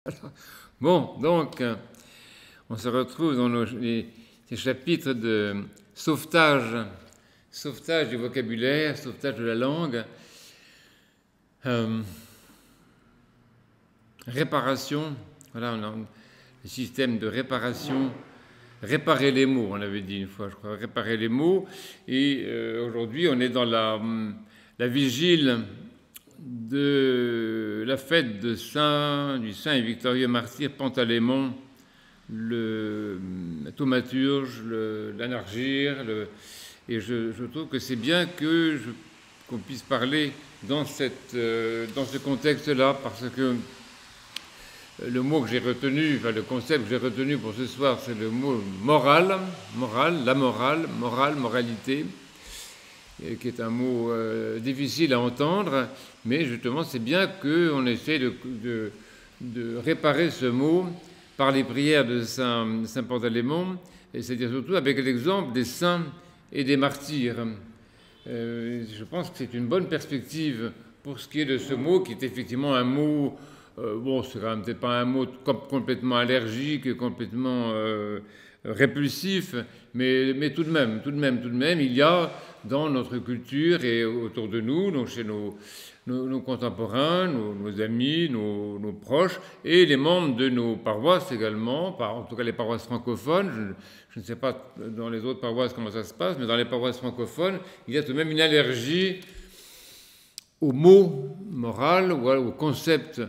Bon, donc, on se retrouve dans ces chapitres de sauvetage, sauvetage du vocabulaire, sauvetage de la langue, réparation, voilà, on a le système de réparation, réparer les mots, on avait dit une fois, je crois, réparer les mots, et aujourd'hui on est dans la vigile de la fête du saint et victorieux martyr Pantalémon, le thaumaturge, l'anargyre, et je trouve que c'est bien qu'on puisse parler dans ce contexte-là, parce que le mot que j'ai retenu, enfin le concept que j'ai retenu pour ce soir, c'est le mot morale, moralité, qui est un mot difficile à entendre, mais justement c'est bien qu'on essaie de réparer ce mot par les prières de Saint Pantalémon, et c'est-à-dire surtout avec l'exemple des saints et des martyrs. Je pense que c'est une bonne perspective pour ce qui est de ce mot, qui est effectivement un mot, bon, c'est quand même peut-être pas un mot complètement allergique, complètement répulsif, mais tout de même, il y a dans notre culture et autour de nous, donc chez nos contemporains, nos amis, nos proches, et les membres de nos paroisses également, en tout cas les paroisses francophones. Je ne sais pas dans les autres paroisses comment ça se passe, mais dans les paroisses francophones, il y a tout de même une allergie au mot moral ou au concept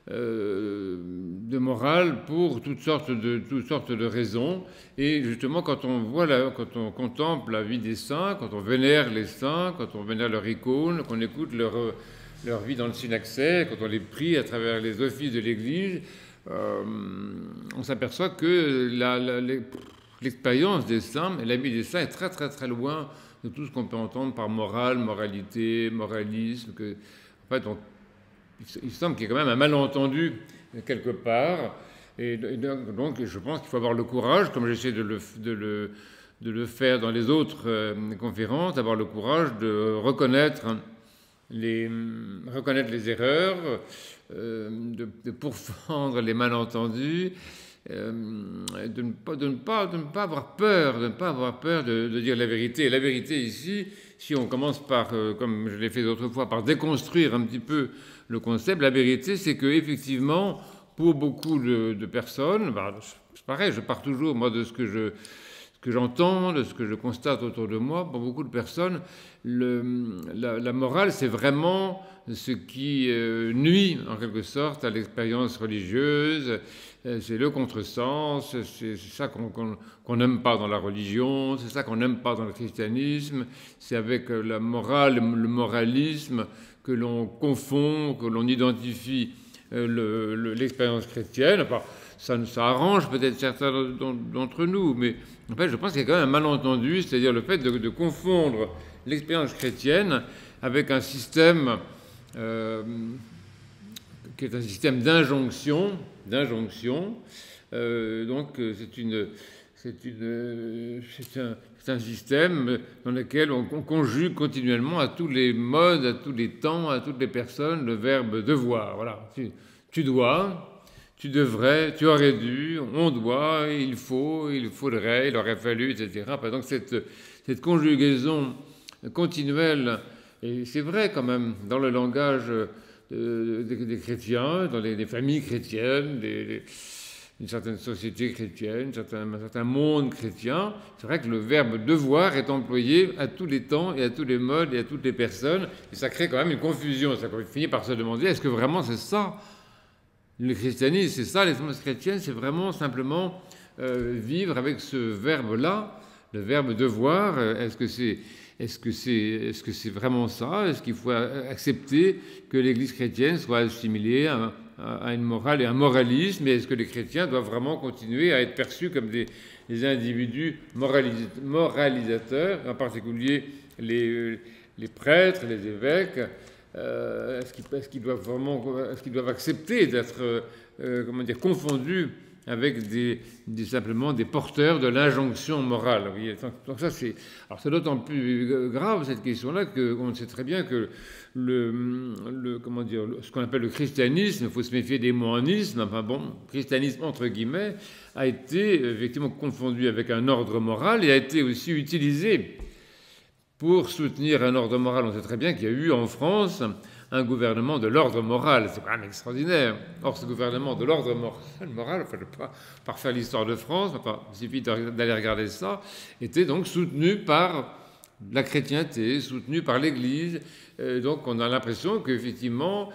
de morale pour toutes sortes de raisons. Et justement, quand on contemple la vie des saints, quand on vénère les saints, quand on vénère leur icône, qu'on écoute leur vie dans le synaxaire, quand on les prie à travers les offices de l'Église, on s'aperçoit que l'expérience des saints et la vie des saints est très très très loin de tout ce qu'on peut entendre par morale, moralité, moralisme. En fait, il semble qu'il y ait quand même un malentendu quelque part. Et donc je pense qu'il faut avoir le courage, comme j'essaie de le faire dans les autres conférences, d'avoir le courage de reconnaître les erreurs, de pourfendre les malentendus, de ne pas avoir peur, de dire la vérité. Et la vérité ici, si on commence par, comme je l'ai fait d'autres fois, par déconstruire un petit peu le concept, la vérité, c'est que effectivement, pour beaucoup de personnes, c'est pareil, je pars toujours moi de ce que j'entends, de ce que je constate autour de moi. Pour beaucoup de personnes, la morale, c'est vraiment ce qui nuit, en quelque sorte, à l'expérience religieuse. C'est le contresens, c'est ça qu'on n'aime pas dans la religion, c'est ça qu'on n'aime pas dans le christianisme. C'est avec la morale, le moralisme, que l'on confond, que l'on identifie l'expérience chrétienne. Enfin, ça arrange peut-être certains d'entre nous, mais en fait, je pense qu'il y a quand même un malentendu, c'est-à-dire le fait de confondre l'expérience chrétienne avec un système qui est un système d'injonction. Donc, c'est un système dans lequel on conjugue continuellement à tous les modes, à tous les temps, à toutes les personnes, le verbe devoir. Voilà. Tu dois, tu devrais, tu aurais dû, on doit, il faut, il faudrait, il aurait fallu, etc. Donc cette conjugaison continuelle, et c'est vrai quand même dans le langage des chrétiens, dans les familles chrétiennes, une certaine société chrétienne, un certain monde chrétien, c'est vrai que le verbe devoir est employé à tous les temps et à tous les modes et à toutes les personnes, et ça crée quand même une confusion. Ça finit par se demander, est-ce que vraiment c'est ça le christianisme, c'est ça l'expérience chrétienne, c'est vraiment simplement vivre avec ce verbe-là, le verbe devoir. Est-ce que c'est vraiment ça? Est-ce qu'il faut accepter que l'Église chrétienne soit assimilée à une morale et un moralisme? Et est-ce que les chrétiens doivent vraiment continuer à être perçus comme des individus moralisateurs, en particulier les prêtres, les évêques? Est-ce qu'ils doivent accepter d'être confondus simplement des porteurs de l'injonction morale. Vous voyez. Donc ça, c'est d'autant plus grave, cette question-là, qu'on sait très bien que ce qu'on appelle le christianisme, il faut se méfier des mots en isme, enfin bon, christianisme entre guillemets, a été effectivement confondu avec un ordre moral et a été aussi utilisé pour soutenir un ordre moral. On sait très bien qu'il y a eu en France un gouvernement de l'ordre moral. C'est quand même extraordinaire. Or, ce gouvernement de l'ordre moral, enfin, je ne vais pas refaire l'histoire de France, enfin, il suffit d'aller regarder ça, était donc soutenu par la chrétienté, soutenu par l'Église. Donc, on a l'impression qu'effectivement,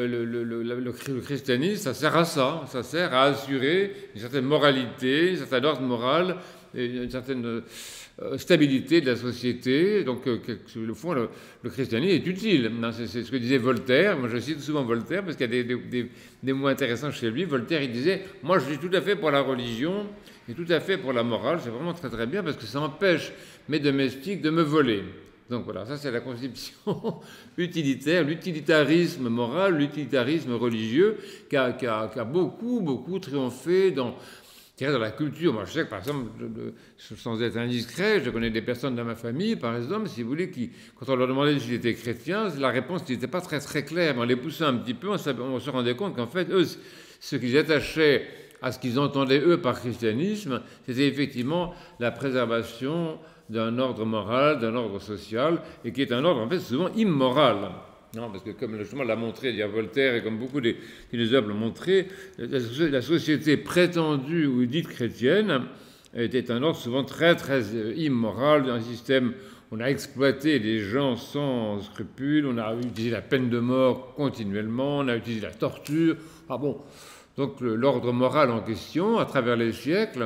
le christianisme, ça sert à ça. Ça sert à assurer une certaine moralité, un certain ordre moral, une certaine stabilité de la société. Donc, au fond, le christianisme est utile. C'est ce que disait Voltaire. Moi, je cite souvent Voltaire parce qu'il y a des mots intéressants chez lui. Voltaire, il disait « Moi, je suis tout à fait pour la religion et tout à fait pour la morale. C'est vraiment très, très bien parce que ça empêche mes domestiques de me voler. » Donc voilà, ça c'est la conception utilitaire, l'utilitarisme moral, l'utilitarisme religieux qui a beaucoup, beaucoup triomphé dans la culture. Moi je sais que par exemple, sans être indiscret, je connais des personnes dans ma famille, par exemple, si vous voulez, qui, quand on leur demandait s'ils étaient chrétiens, la réponse n'était pas très très claire. Mais on les poussait un petit peu, on se rendait compte qu'en fait, eux, ce qu'ils attachaient à ce qu'ils entendaient eux par christianisme, c'était effectivement la préservation d'un ordre moral, d'un ordre social, et qui est un ordre en fait souvent immoral. Non, parce que comme justement l'a montré Voltaire, et comme beaucoup des philosophes l'ont montré, la société prétendue ou dite chrétienne était un ordre souvent très très immoral, un système où on a exploité les gens sans scrupules, on a utilisé la peine de mort continuellement, on a utilisé la torture. Ah bon, donc l'ordre moral en question, à travers les siècles,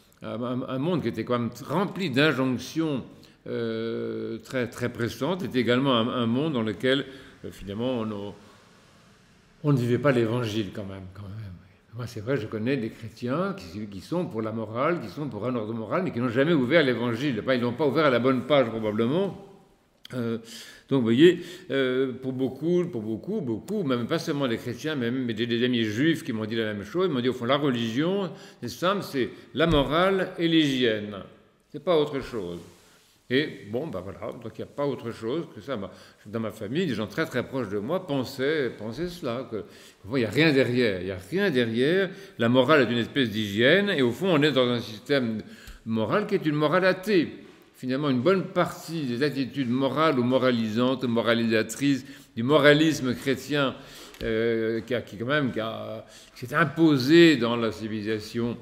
un monde qui était quand même rempli d'injonctions très, très pressantes, était également un monde dans lequel, finalement, on ne vivait pas l'évangile quand même. Moi, c'est vrai, je connais des chrétiens qui sont pour la morale, qui sont pour un ordre moral, mais qui n'ont jamais ouvert l'évangile. Ils n'ont pas ouvert à la bonne page, probablement. Donc, vous voyez, pour beaucoup, même pas seulement les chrétiens, mais des amis juifs qui m'ont dit la même chose, ils m'ont dit, au fond, la religion, c'est simple, c'est la morale et l'hygiène. C'est pas autre chose. Et bon, ben voilà, donc il n'y a pas autre chose que ça. Dans ma famille, des gens très très proches de moi pensaient cela, il n'y a rien derrière. Il n'y a rien derrière. La morale est une espèce d'hygiène, et au fond, on est dans un système moral qui est une morale athée. Finalement, une bonne partie des attitudes morales ou moralisantes, moralisatrices, du moralisme chrétien qui s'est imposé dans la civilisation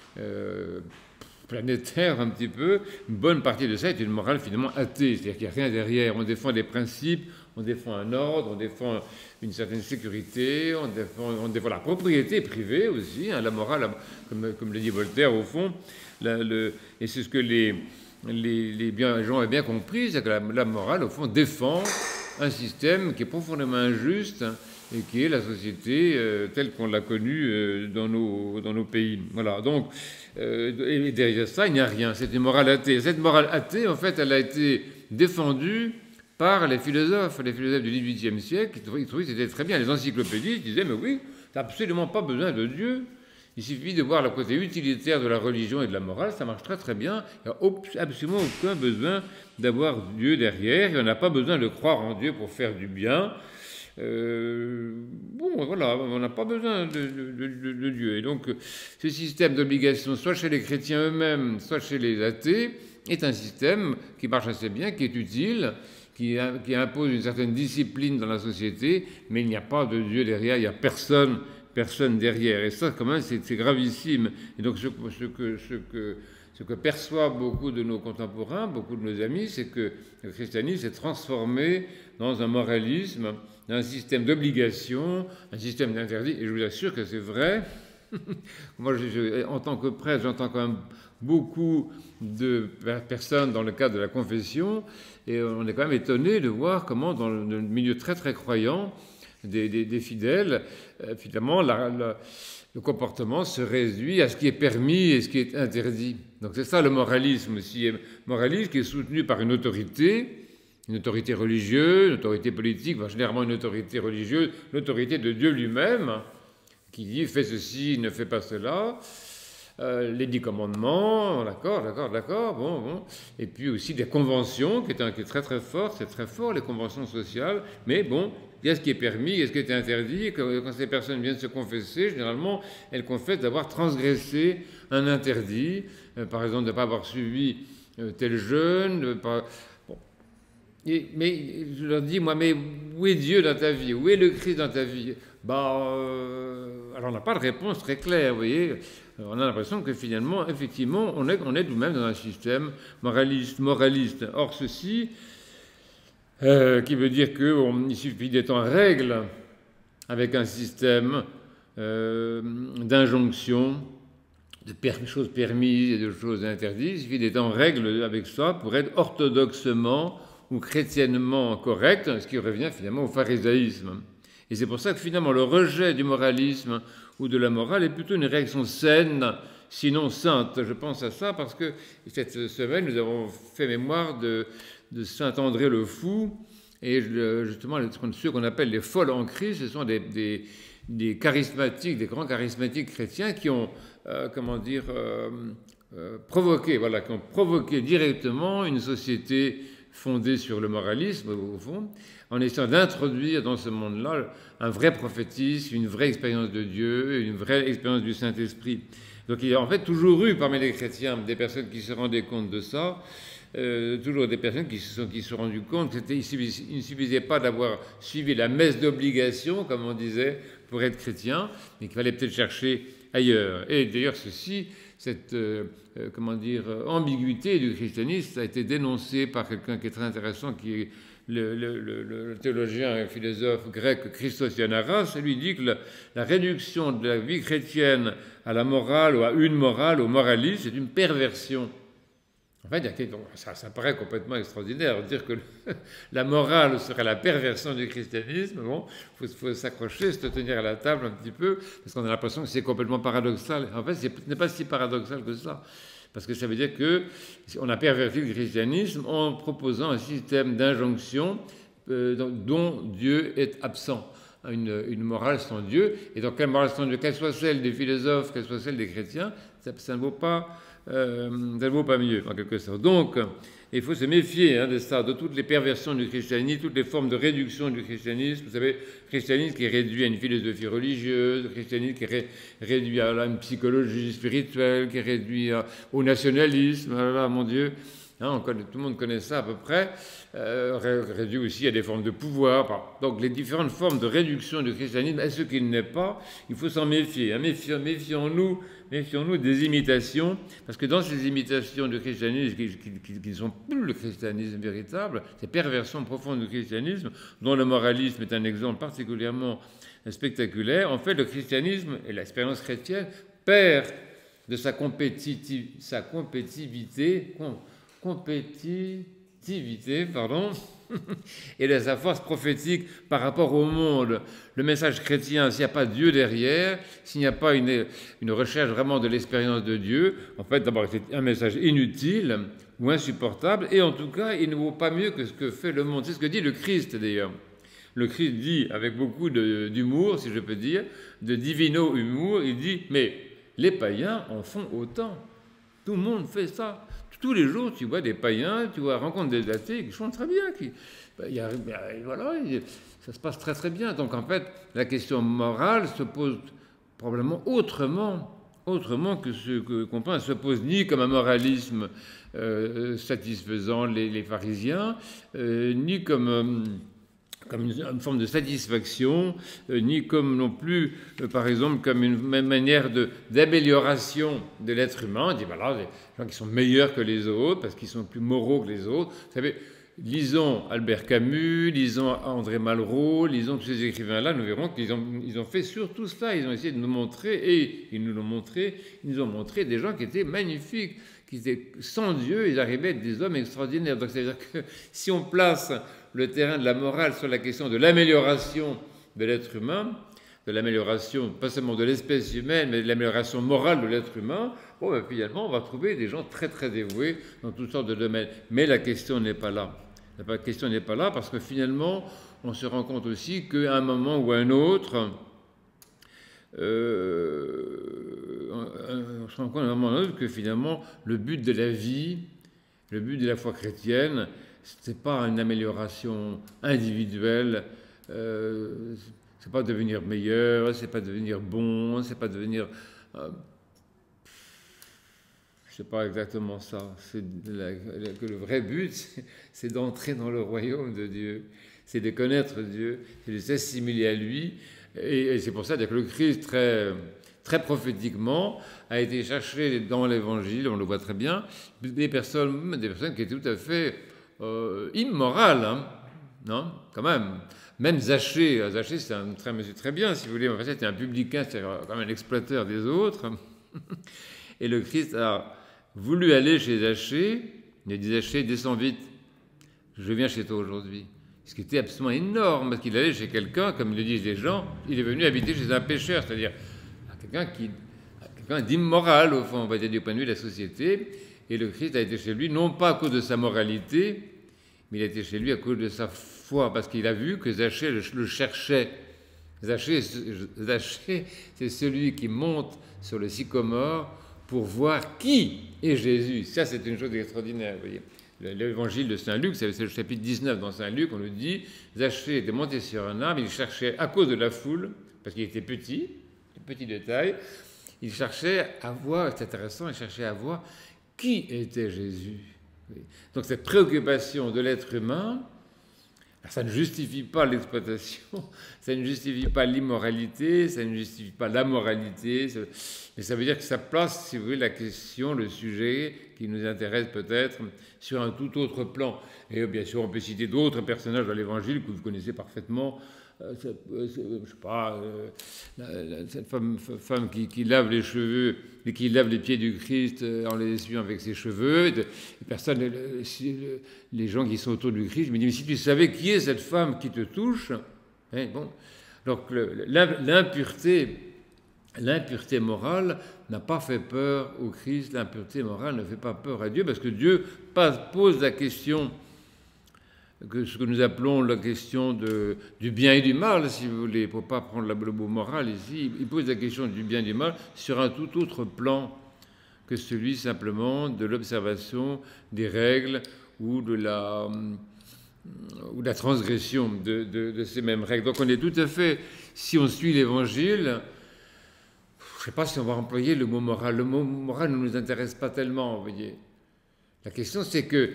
planétaire un petit peu, une bonne partie de ça est une morale finalement athée, c'est-à-dire qu'il n'y a rien derrière. On défend des principes, on défend un ordre, on défend une certaine sécurité, on défend la propriété privée aussi, hein, la morale, comme le dit Voltaire au fond, et c'est ce que les gens ont bien compris, c'est que la morale, au fond, défend un système qui est profondément injuste et qui est la société telle qu'on l'a connue dans nos pays. Voilà, donc, et derrière ça, il n'y a rien. C'est une morale athée. Cette morale athée, en fait, elle a été défendue par les philosophes du XVIIIe siècle, qui trouvaient que c'était très bien. Les encyclopédistes disaient, mais oui, tu n'as absolument pas besoin de Dieu. Il suffit de voir le côté utilitaire de la religion et de la morale, ça marche très très bien. Il n'y a absolument aucun besoin d'avoir Dieu derrière. Et on n'a pas besoin de croire en Dieu pour faire du bien. Bon, voilà, on n'a pas besoin de Dieu. Et donc, ce système d'obligation, soit chez les chrétiens eux-mêmes, soit chez les athées, est un système qui marche assez bien, qui est utile, qui impose une certaine discipline dans la société, mais il n'y a pas de Dieu derrière, il n'y a personne derrière. Et ça, quand même, c'est gravissime. Et donc, ce que perçoivent beaucoup de nos contemporains, beaucoup de nos amis, c'est que le christianisme s'est transformé dans un moralisme, un système d'obligation, un système d'interdit. Et je vous assure que c'est vrai. Moi, en tant que prêtre, j'entends quand même beaucoup de personnes dans le cadre de la confession, et on est quand même étonné de voir comment, dans le milieu très très croyant des fidèles, finalement, le comportement se réduit à ce qui est permis et ce qui est interdit. Donc c'est ça le moralisme aussi. Moralisme qui est soutenu par une autorité religieuse, une autorité politique, généralement une autorité religieuse, l'autorité de Dieu lui-même, qui dit « fais ceci, ne fais pas cela ». les 10 commandements, d'accord, bon. Et puis aussi des conventions, qui est très très fort, c'est très fort, les conventions sociales, mais bon, il y a ce qui est permis, il y a ce qui est interdit. Quand ces personnes viennent se confesser, généralement, elles confessent d'avoir transgressé un interdit, par exemple de ne pas avoir suivi tel jeûne, bon. Mais je leur dis, moi, mais où est Dieu dans ta vie? Où est le Christ dans ta vie? Alors on n'a pas de réponse très claire, vous voyez. On a l'impression que finalement, effectivement, on est nous-mêmes dans un système moraliste. Or, ceci, qui veut dire qu'il suffit d'être en règle avec un système d'injonction, de choses permises et de choses interdites. Il suffit d'être en règle avec ça pour être orthodoxement ou chrétiennement correct, ce qui revient finalement au pharisaïsme. Et c'est pour ça que finalement le rejet du moralisme ou de la morale est plutôt une réaction saine, sinon sainte. Je pense à ça parce que cette semaine, nous avons fait mémoire de saint André le Fou, et justement ceux qu'on appelle les folles en Christ, ce sont des charismatiques, des grands charismatiques chrétiens qui ont, provoqué directement une société fondée sur le moralisme, au fond, en essayant d'introduire dans ce monde-là un vrai prophétisme, une vraie expérience de Dieu, une vraie expérience du Saint-Esprit. Donc il y a en fait toujours eu parmi les chrétiens des personnes qui se rendaient compte de ça, toujours des personnes qui se sont rendues compte qu'il ne suffisait pas d'avoir suivi la messe d'obligation, comme on disait, pour être chrétien, mais qu'il fallait peut-être chercher ailleurs. Et d'ailleurs, cette ambiguïté du christianisme a été dénoncée par quelqu'un qui est très intéressant, qui est le théologien et philosophe grec Christos Yannaras. Lui dit que la réduction de la vie chrétienne à la morale ou à une morale, au moralisme, c'est une perversion. En fait, ça paraît complètement extraordinaire de dire que la morale serait la perversion du christianisme. Bon, il faut s'accrocher, se tenir à la table un petit peu, parce qu'on a l'impression que c'est complètement paradoxal. En fait, ce n'est pas si paradoxal que ça, parce que ça veut dire qu'on a perverti le christianisme en proposant un système d'injonction dont Dieu est absent. Une morale sans Dieu. Et donc, la morale sans Dieu, qu'elle soit celle des philosophes, qu'elle soit celle des chrétiens, ça ne vaut pas mieux, en quelque sorte. Donc, il faut se méfier de ça, de toutes les perversions du christianisme, toutes les formes de réduction du christianisme. Vous savez, le christianisme qui est réduit à une philosophie religieuse, le christianisme qui est réduit à une psychologie spirituelle, qui est réduit au nationalisme. Voilà, mon Dieu. Tout le monde connaît ça à peu près, réduit aussi à des formes de pouvoir. Donc les différentes formes de réduction du christianisme à ce qu'il n'est pas, il faut s'en méfier. Méfions-nous des imitations, parce que dans ces imitations du christianisme, qui ne sont plus le christianisme véritable, ces perversions profondes du christianisme, dont le moralisme est un exemple particulièrement spectaculaire, en fait le christianisme et l'expérience chrétienne perd de sa compétitivité, et de sa force prophétique par rapport au monde. Le message chrétien, s'il n'y a pas Dieu derrière, s'il n'y a pas une recherche vraiment de l'expérience de Dieu, en fait, d'abord, c'est un message inutile ou insupportable, et en tout cas, il ne vaut pas mieux que ce que fait le monde. C'est ce que dit le Christ, d'ailleurs. Le Christ dit, avec beaucoup d'humour, si je peux dire, de divino-humour, il dit, mais les païens en font autant. Tout le monde fait ça. Tous les jours, tu vois des païens, tu rencontres des athées qui chantent très bien. Ça se passe très très bien. Donc en fait, la question morale se pose probablement autrement que ce qu'on pense. Elle se pose ni comme un moralisme satisfaisant les pharisiens, ni comme une forme de satisfaction, ni comme non plus, par exemple, comme une manière d'amélioration de l'être humain. On dit, voilà, des gens qui sont meilleurs que les autres, parce qu'ils sont plus moraux que les autres. Vous savez, lisons Albert Camus, lisons André Malraux, lisons tous ces écrivains-là, nous verrons qu'ils ont fait surtout cela. Ils ont essayé de nous montrer, et ils nous ont montré des gens qui étaient magnifiques, qui étaient sans Dieu, ils arrivaient à être des hommes extraordinaires. Donc c'est-à-dire que si on place le terrain de la morale sur la question de l'amélioration de l'être humain, de l'amélioration pas seulement de l'espèce humaine, mais de l'amélioration morale de l'être humain, finalement, on va trouver des gens très très dévoués dans toutes sortes de domaines. Mais la question n'est pas là. La question n'est pas là parce que finalement, on se rend compte aussi qu'à un moment ou à un autre, se rend compte à un moment donné que finalement, le but de la vie, le but de la foi chrétienne, ce n'est pas une amélioration individuelle, c'est pas devenir meilleur, c'est pas devenir bon, c'est pas devenir... c'est pas exactement ça. Que le vrai but, c'est d'entrer dans le royaume de Dieu, c'est de connaître Dieu, c'est de s'assimiler à lui. Et c'est pour ça que le Christ, très, très prophétiquement, a été cherché dans l'Évangile, on le voit très bien, des personnes qui étaient tout à fait immorales, hein, non, quand même. Même Zachée, c'est un monsieur très bien, si vous voulez. En fait, c'était un publicain, c'était quand même un exploiteur des autres. Et le Christ a voulu aller chez Zachée. Il a dit, Zachée, descends vite, je viens chez toi aujourd'hui. Ce qui était absolument énorme, parce qu'il allait chez quelqu'un, comme le disent les gens, il est venu habiter chez un pécheur, c'est-à-dire quelqu'un d'immoral, au fond, on va dire, du point de vue de la société. Et le Christ a été chez lui, non pas à cause de sa moralité, mais il a été chez lui à cause de sa foi, parce qu'il a vu que Zachée le cherchait. Zachée, c'est celui qui monte sur le sycomore pour voir qui est Jésus. Ça, c'est une chose extraordinaire, vous voyez. L'évangile de Saint Luc, c'est le chapitre 19 dans Saint Luc, on nous dit, Zachée était monté sur un arbre, il cherchait, à cause de la foule, parce qu'il était petit de taille, il cherchait à voir, c'est intéressant, il cherchait à voir qui était Jésus. Donc cette préoccupation de l'être humain, ça ne justifie pas l'exploitation, ça ne justifie pas l'immoralité, ça ne justifie pas la moralité, mais ça veut dire que ça place, si vous voulez, la question, le sujet qui nous intéresse peut-être sur un tout autre plan. Et bien sûr, on peut citer d'autres personnages dans l'Évangile que vous connaissez parfaitement. Je sais pas, cette femme qui lave les cheveux et qui lave les pieds du Christ en les essuyant avec ses cheveux. Les gens qui sont autour du Christ me disent, mais si tu savais qui est cette femme qui te touche, hein, bon. Donc l'impureté morale n'a pas fait peur au Christ, l'impureté morale ne fait pas peur à Dieu, parce que Dieu pose la question, ce que nous appelons la question du bien et du mal, si vous voulez, pour ne pas prendre le mot moral ici, il pose la question du bien et du mal sur un tout autre plan que celui simplement de l'observation des règles ou de la transgression de ces mêmes règles. Donc on est tout à fait, si on suit l'Évangile, je ne sais pas si on va employer le mot moral. Le mot moral ne nous intéresse pas tellement, vous voyez. La question, c'est que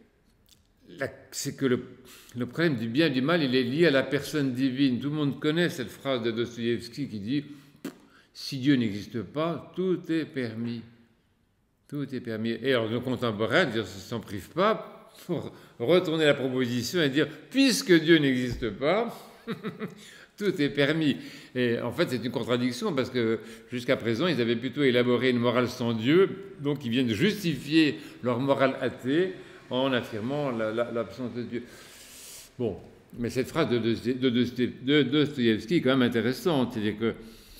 le problème du bien et du mal, il est lié à la personne divine. Tout le monde connaît cette phrase de Dostoïevski qui dit « Si Dieu n'existe pas, tout est permis ». Tout est permis. Et alors, nos contemporains ne s'en privent pas pour retourner la proposition et dire « Puisque Dieu n'existe pas, tout est permis ». Et en fait, c'est une contradiction parce que jusqu'à présent, ils avaient plutôt élaboré une morale sans Dieu, donc ils viennent justifier leur morale athée en affirmant l'absence de Dieu. Bon, mais cette phrase de Dostoïevski est quand même intéressante. C'est-à-dire que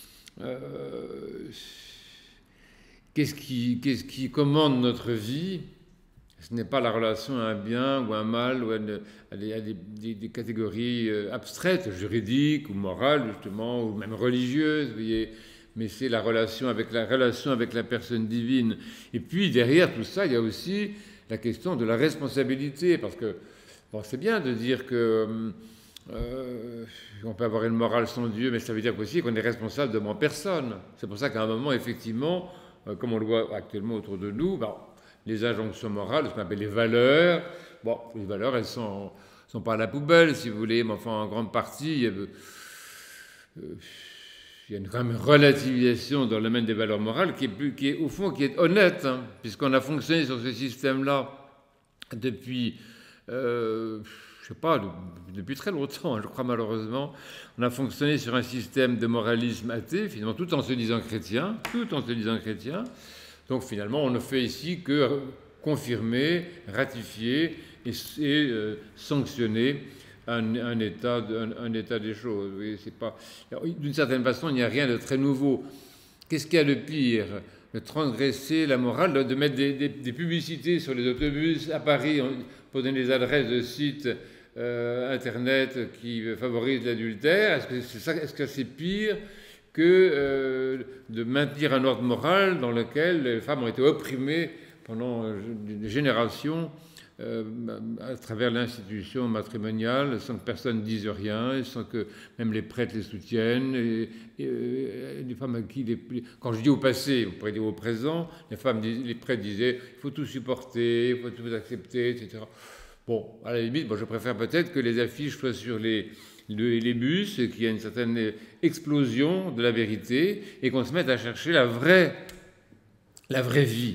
qu'est-ce qui commande notre vie? Ce n'est pas la relation à un bien ou un mal ou à des catégories abstraites, juridiques ou morales justement, ou même religieuses, vous voyez. Mais c'est la relation avec la personne divine. Et puis derrière tout ça, il y a aussi la question de la responsabilité, parce que bon, c'est bien de dire que on peut avoir une morale sans Dieu, mais ça veut dire aussi qu'on est responsable devant personne. C'est pour ça qu'à un moment, effectivement, comme on le voit actuellement autour de nous, les injonctions morales, ce qu'on appelle les valeurs, bon, les valeurs, elles sont pas à la poubelle, si vous voulez, mais enfin, en grande partie, il y a quand même une relativisation dans le domaine des valeurs morales qui est au fond, qui est honnête, hein, puisqu'on a fonctionné sur ce système-là depuis, je sais pas, depuis très longtemps, je crois malheureusement. On a fonctionné sur un système de moralisme athée, finalement, tout en se disant chrétien. Donc finalement, on ne fait ici que confirmer, ratifier et sanctionner un état des choses. Oui, c'est pas... D'une certaine façon, il n'y a rien de très nouveau. Qu'est-ce qu'il y a de pire? De transgresser la morale, de mettre des publicités sur les autobus à Paris pour donner des adresses de sites Internet qui favorisent l'adultère. Est-ce que c'est pire que de maintenir un ordre moral dans lequel les femmes ont été opprimées pendant des générations à travers l'institution matrimoniale, sans que personne ne dise rien, et sans que même les prêtres les soutiennent. Et les femmes à qui, quand je dis au passé, on pourrait dire au présent, les prêtres disaient il faut tout supporter, il faut tout accepter, etc. Bon, à la limite, je préfère peut-être que les affiches soient sur les bus, qu'il y ait une certaine explosion de la vérité, et qu'on se mette à chercher la vraie vie,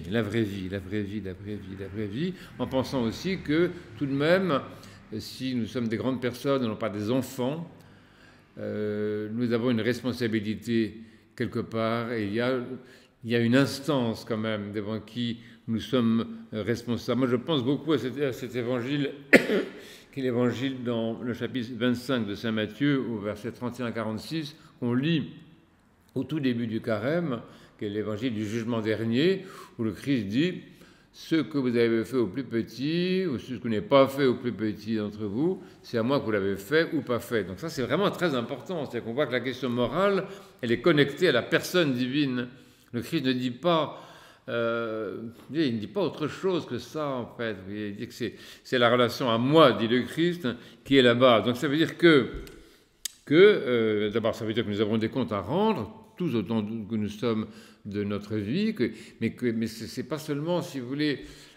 en pensant aussi que, tout de même, si nous sommes des grandes personnes et non pas des enfants, nous avons une responsabilité quelque part, et il y a une instance quand même devant qui nous sommes responsables. Moi, je pense beaucoup à cet évangile, qui est l'évangile dans le chapitre 25 de Saint Matthieu, au verset 31 à 46, qu'on lit au tout début du carême, qui est l'évangile du jugement dernier, où le Christ dit « Ce que vous avez fait au plus petit, ou ce que vous n'avez pas fait au plus petit d'entre vous, c'est à moi que vous l'avez fait ou pas fait. » Donc ça, c'est vraiment très important. C'est-à-dire qu'on voit que la question morale, elle est connectée à la personne divine. Le Christ ne dit pas... il ne dit pas autre chose que ça, en fait. Il dit que c'est la relation à moi, dit le Christ, qui est là-bas. Donc ça veut dire que d'abord, ça veut dire que nous avons des comptes à rendre, tous autant que nous sommes de notre vie, mais ce n'est pas seulement, si vous voulez,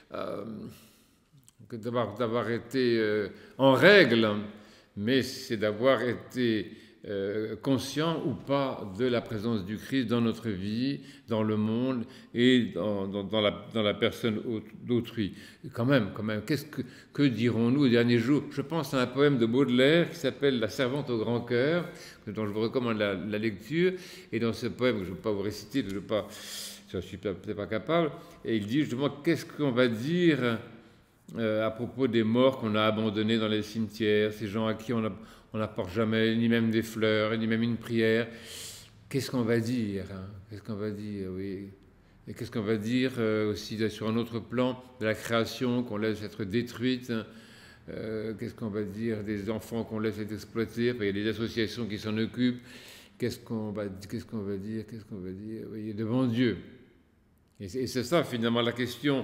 d'avoir été en règle, mais c'est d'avoir été conscient ou pas de la présence du Christ dans notre vie, dans le monde et dans la personne d'autrui. Quand même, que dirons-nous aux derniers jours? Je pense à un poème de Baudelaire qui s'appelle « La servante au grand cœur », dont je vous recommande la lecture. Et dans ce poème, je ne vais pas vous réciter, je ne suis peut-être pas capable, et il dit justement qu'est-ce qu'on va dire à propos des morts qu'on a abandonnés dans les cimetières, ces gens à qui on n'apporte jamais ni même des fleurs, ni même une prière. Qu'est-ce qu'on va dire, hein? Qu'est-ce qu'on va dire, oui. Et qu'est-ce qu'on va dire aussi sur un autre plan de la création qu'on laisse être détruite, hein? Qu'est-ce qu'on va dire des enfants qu'on laisse être exploités? Enfin, il y a des associations qui s'en occupent. Qu'est-ce qu'on va dire, oui, devant Dieu. Et c'est ça, finalement, la question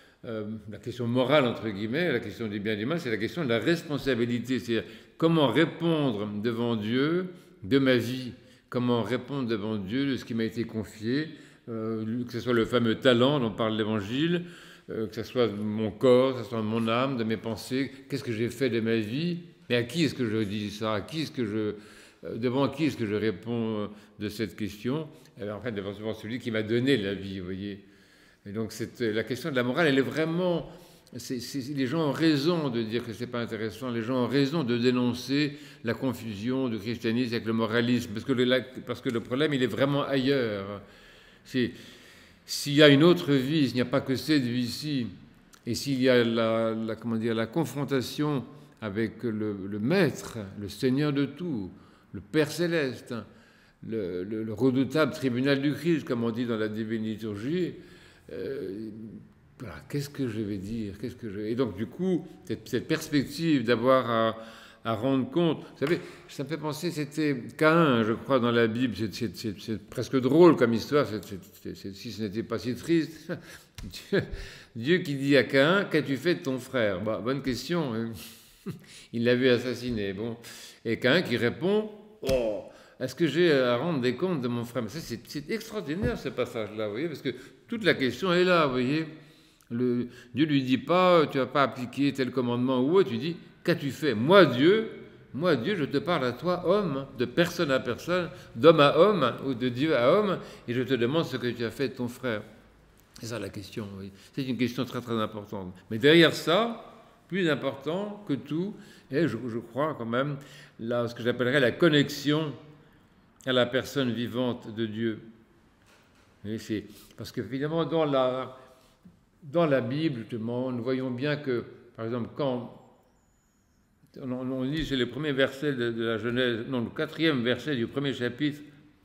morale, entre guillemets, la question du bien et du mal, c'est la question de la responsabilité. C'est-à-dire comment répondre devant Dieu de ma vie, comment répondre devant Dieu de ce qui m'a été confié, que ce soit le fameux talent dont parle l'Évangile, que ce soit mon corps, que ce soit mon âme, de mes pensées, qu'est-ce que j'ai fait de ma vie, mais à qui est-ce que je dis ça, devant qui est-ce que je réponds de cette question? En fait, devant celui qui m'a donné la vie, vous voyez. Et donc la question de la morale, elle est vraiment... les gens ont raison de dire que ce n'est pas intéressant, les gens ont raison de dénoncer la confusion du christianisme avec le moralisme, parce que le problème, il est vraiment ailleurs. S'il y a une autre vie, s'il n'y a pas que cette vie-ci, et s'il y a la confrontation avec le Maître, le Seigneur de tout, le Père Céleste, le redoutable tribunal du Christ, comme on dit dans la Divine Liturgie, voilà, qu'est-ce que je vais dire, Et donc, du coup, cette perspective d'avoir à rendre compte... Vous savez, ça me fait penser, c'était Caïn, je crois, dans la Bible. C'est presque drôle comme histoire, si ce n'était pas si triste. Dieu qui dit à Caïn, qu'as-tu fait de ton frère? Bonne question. Il l'a vu assassiner. Bon. Et Caïn qui répond, oh, est-ce que j'ai à rendre des comptes de mon frère? Mais ça, c'est extraordinaire, ce passage-là, vous voyez, parce que toute la question est là, vous voyez. Dieu lui dit pas, tu vas pas appliquer tel commandement ou autre, tu dis, qu'as-tu fait? Moi Dieu, je te parle à toi, homme, de personne à personne, d'homme à homme, ou de Dieu à homme, et je te demande ce que tu as fait de ton frère. C'est ça la question, oui. C'est une question très très importante. Mais derrière ça, plus important que tout, et je crois quand même, ce que j'appellerais la connexion à la personne vivante de Dieu. Et parce que finalement, dans la Bible, justement, nous voyons bien que, par exemple, quand on lit, c'est le premier verset de la Genèse, non, le 4e verset du premier chapitre,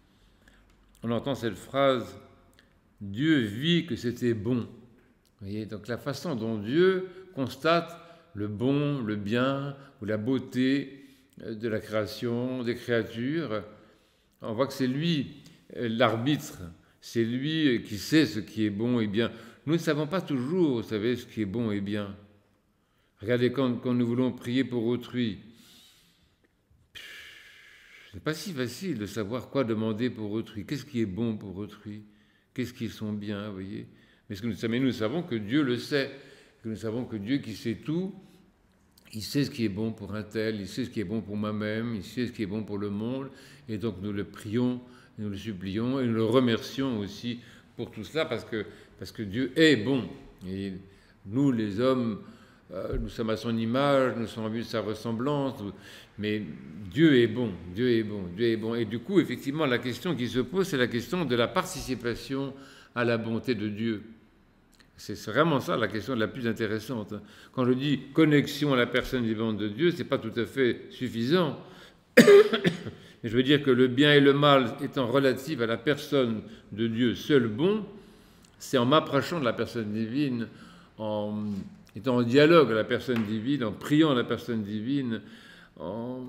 on entend cette phrase « Dieu vit que c'était bon ». Vous voyez, donc la façon dont Dieu constate le bon, le bien ou la beauté de la création, des créatures, on voit que c'est lui l'arbitre, c'est lui qui sait ce qui est bon et bien. Nous ne savons pas toujours, vous savez, ce qui est bon et bien. Regardez, quand nous voulons prier pour autrui, c'est pas si facile de savoir quoi demander pour autrui. Qu'est-ce qui est bon pour autrui? Qu'est-ce qui sont bien, vous voyez? Mais nous savons que Dieu le sait, que nous savons que Dieu qui sait tout, il sait ce qui est bon pour un tel, il sait ce qui est bon pour moi-même, il sait ce qui est bon pour le monde, et donc nous le prions, nous le supplions, et nous le remercions aussi pour tout cela, parce que Dieu est bon. Et nous, les hommes, nous sommes à son image, nous sommes en vue de sa ressemblance, mais Dieu est bon, Dieu est bon, Dieu est bon. Et du coup, effectivement, la question qui se pose, c'est la question de la participation à la bonté de Dieu. C'est vraiment ça la question la plus intéressante. Quand je dis connexion à la personne vivante de Dieu, ce n'est pas tout à fait suffisant. Mais je veux dire que le bien et le mal étant relatifs à la personne de Dieu seul bon, c'est en m'approchant de la personne divine, en étant en dialogue à la personne divine, en priant à la personne divine, en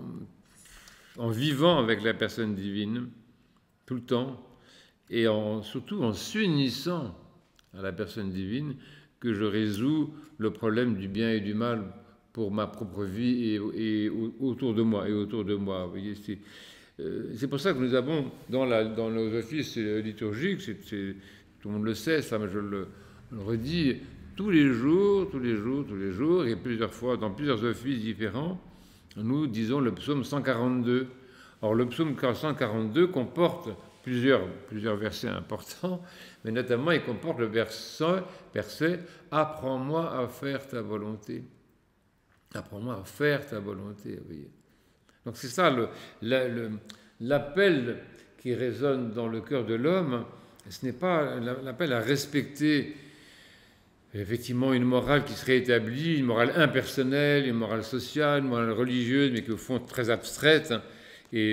vivant avec la personne divine tout le temps, et surtout en s'unissant à la personne divine, que je résous le problème du bien et du mal pour ma propre vie et autour de moi. Vous voyez, c'est pour ça que nous avons dans nos offices liturgiques, tout le monde le sait, ça, mais je le redis, tous les jours, et plusieurs fois, dans plusieurs offices différents, nous disons le psaume 142. Or, le psaume 142 comporte plusieurs versets importants, mais notamment il comporte le verset « Apprends-moi à faire ta volonté ». Apprends-moi à faire ta volonté, vous voyez. Donc c'est ça l'appel qui résonne dans le cœur de l'homme. Ce n'est pas l'appel à respecter effectivement une morale qui serait établie, une morale impersonnelle, une morale sociale, une morale religieuse, mais qui au fond très abstraite et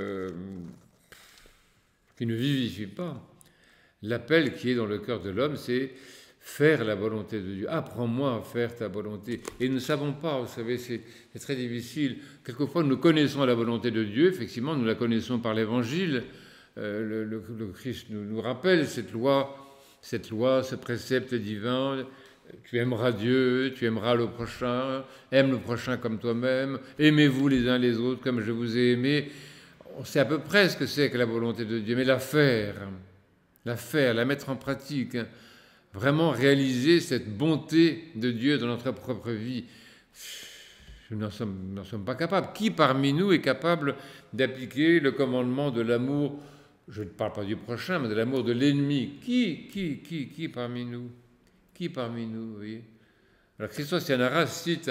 qui ne vivifie pas. L'appel qui est dans le cœur de l'homme, c'est faire la volonté de Dieu. Apprends-moi à faire ta volonté. Et nous ne savons pas, vous savez, c'est très difficile. Quelquefois, nous connaissons la volonté de Dieu, effectivement, nous la connaissons par l'Évangile. Le Christ nous rappelle cette loi, ce précepte divin. Tu aimeras Dieu, tu aimeras le prochain, aime le prochain comme toi-même, aimez-vous les uns les autres comme je vous ai aimé. On sait à peu près ce que c'est que la volonté de Dieu, mais la faire, la mettre en pratique, vraiment réaliser cette bonté de Dieu dans notre propre vie. Nous n'en sommes pas capables. Qui parmi nous est capable d'appliquer le commandement de l'amour, je ne parle pas du prochain, mais de l'amour de l'ennemi? Qui parmi nous? Qui parmi nous, vous voyez? Alors Christos Yannaras cite